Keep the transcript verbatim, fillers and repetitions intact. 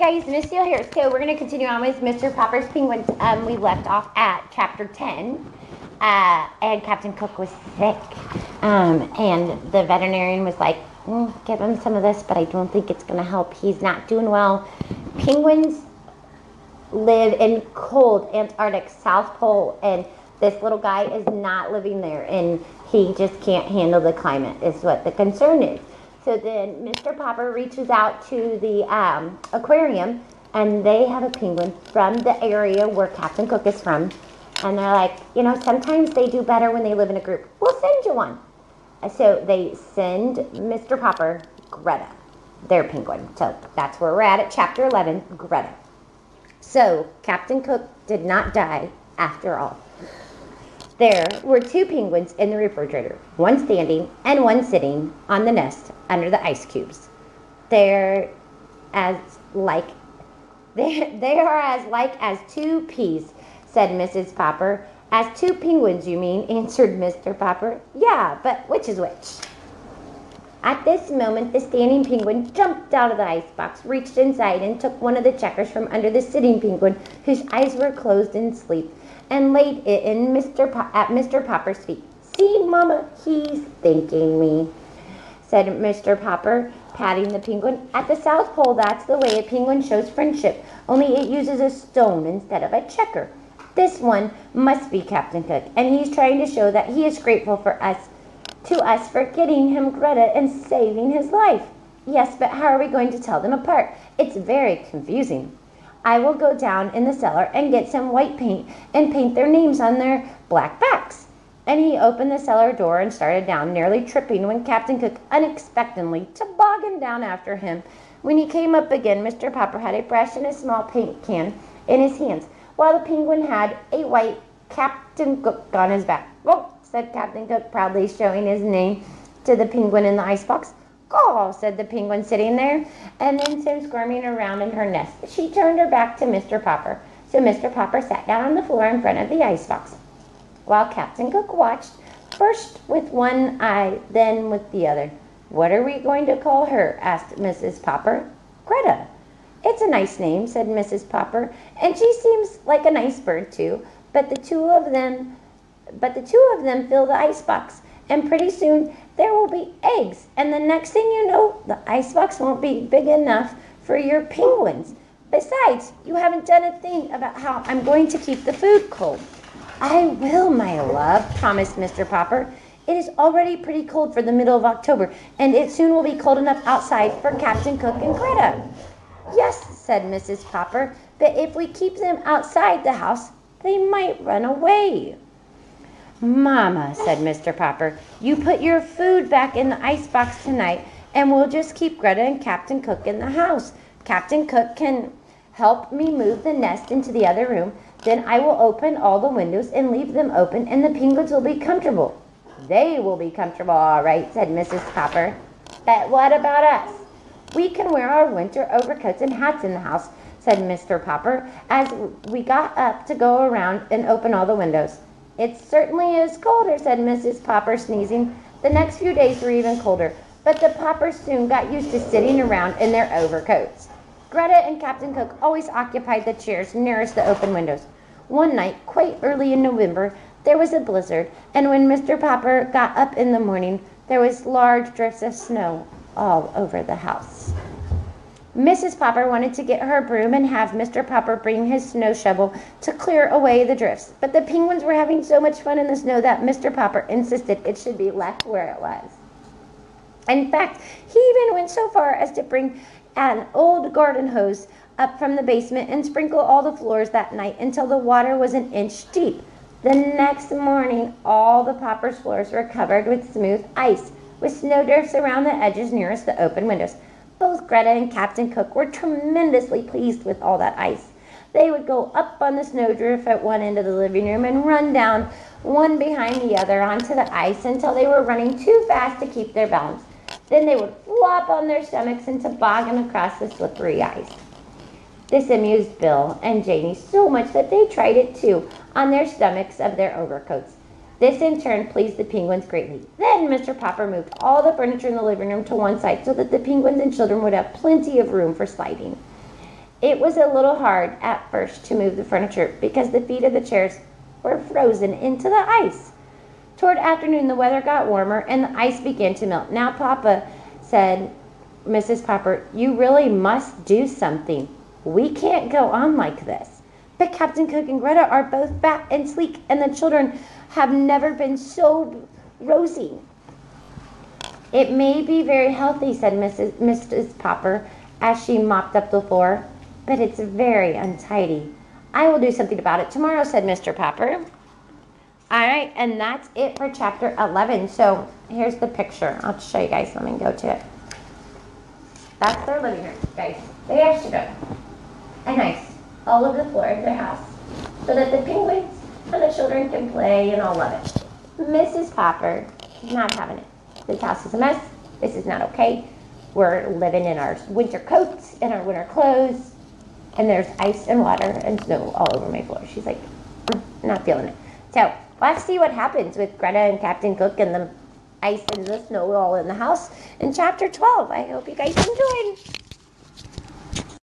guys, Miss Steele here. So we're going to continue on with Mister Popper's Penguins. Um, we left off at chapter ten, uh, and Captain Cook was sick. Um, and the veterinarian was like, mm, give him some of this, but I don't think it's going to help. He's not doing well. Penguins live in cold Antarctic South Pole, and this little guy is not living there, and he just can't handle the climate is what the concern is. So then Mister Popper reaches out to the um, aquarium, and they have a penguin from the area where Captain Cook is from. And they're like, you know, sometimes they do better when they live in a group. We'll send you one. So they send Mister Popper Greta, their penguin. So that's where we're at at chapter eleven, Greta. So Captain Cook did not die after all. There were two penguins in the refrigerator, one standing and one sitting on the nest under the ice cubes. They're as like they they are as like as two peas, said Missus Popper. As two penguins, you mean? Answered Mister Popper. Yeah, but which is which? At this moment, the standing penguin jumped out of the icebox, reached inside, and took one of the checkers from under the sitting penguin, whose eyes were closed in sleep, and laid it in Mister Po- at Mister Popper's feet. See, Mama, he's thanking me, said Mister Popper, patting the penguin. At the South Pole, that's the way a penguin shows friendship, only it uses a stone instead of a checker. This one must be Captain Cook, and he's trying to show that he is grateful for us, to us for getting him Greta and saving his life. Yes, but how are we going to tell them apart? It's very confusing. I will go down in the cellar and get some white paint and paint their names on their black backs. And he opened the cellar door and started down, nearly tripping when Captain Cook unexpectedly tobogganed down after him. When he came up again, Mister Popper had a brush and a small paint can in his hands, while the penguin had a white Captain Cook on his back. Oh, said Captain Cook, proudly showing his name to the penguin in the icebox. Caw, said the penguin sitting there, and then some squirming around in her nest. She turned her back to Mister Popper, so Mister Popper sat down on the floor in front of the icebox, while Captain Cook watched, first with one eye, then with the other. What are we going to call her? Asked Missus Popper. Greta. It's a nice name, said Missus Popper, and she seems like a nice bird too, but the two of them but the two of them fill the icebox, and pretty soon there will be eggs, and the next thing you know, the icebox won't be big enough for your penguins. Besides, you haven't done a thing about how I'm going to keep the food cold. I will, my love, promised Mister Popper. It is already pretty cold for the middle of October, and it soon will be cold enough outside for Captain Cook and Greta. Yes, said Missus Popper, but if we keep them outside the house, they might run away. Mama, said Mister Popper, you put your food back in the icebox tonight, and we'll just keep Greta and Captain Cook in the house. Captain Cook can help me move the nest into the other room. Then I will open all the windows and leave them open, and the penguins will be comfortable. They will be comfortable, all right, said Missus Popper. But what about us? We can wear our winter overcoats and hats in the house, said Mister Popper, as we got up to go around and open all the windows. It certainly is colder, said Missus Popper, sneezing. The next few days were even colder, but the Poppers soon got used to sitting around in their overcoats. Greta and Captain Cook always occupied the chairs nearest the open windows. One night, quite early in November, there was a blizzard, and when Mister Popper got up in the morning, there was large drifts of snow all over the house. Missus Popper wanted to get her broom and have Mister Popper bring his snow shovel to clear away the drifts, but the penguins were having so much fun in the snow that Mister Popper insisted it should be left where it was. In fact, he even went so far as to bring an old garden hose up from the basement and sprinkle all the floors that night until the water was an inch deep. The next morning, all the Popper's floors were covered with smooth ice, with snowdrifts around the edges nearest the open windows. Both Greta and Captain Cook were tremendously pleased with all that ice. They would go up on the snowdrift at one end of the living room and run down one behind the other onto the ice until they were running too fast to keep their balance. Then they would flop on their stomachs and toboggan across the slippery ice. This amused Bill and Janie so much that they tried it too on their stomachs of their overcoats. This in turn pleased the penguins greatly. Then Mister Popper moved all the furniture in the living room to one side so that the penguins and children would have plenty of room for sliding. It was a little hard at first to move the furniture because the feet of the chairs were frozen into the ice. Toward afternoon, the weather got warmer and the ice began to melt. Now, Papa, said Missus Popper, you really must do something. We can't go on like this. But Captain Cook and Greta are both fat and sleek, and the children have never been so rosy. It may be very healthy, said Missus Missus Popper as she mopped up the floor, but it's very untidy. I will do something about it tomorrow, said Mister Popper. All right, and that's it for chapter eleven. So here's the picture. I'll show you guys. Let me go to it. That's their living room, guys. They actually got a nice all over the floor of their house so that the penguins and the children can play and all of it. Missus Popper is not having it. This house is a mess. This is not okay. We're living in our winter coats and our winter clothes, and there's ice and water and snow all over my floor. She's like, I'm not feeling it. So let's see what happens with Greta and Captain Cook and the ice and the snow all in the house in chapter twelve. I hope you guys enjoyed.